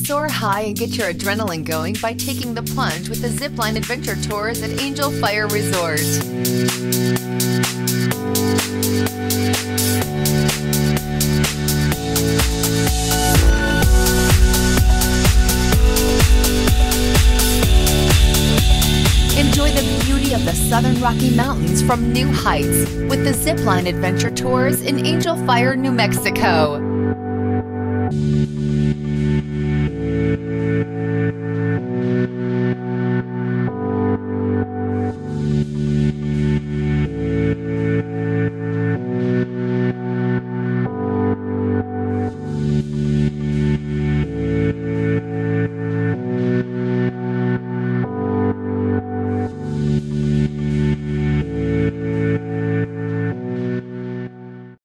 Soar high and get your adrenaline going by taking the plunge with the Zipline Adventure Tours at Angel Fire Resort. Enjoy the beauty of the Southern Rocky Mountains from new heights with the Zipline Adventure Tours in Angel Fire, New Mexico.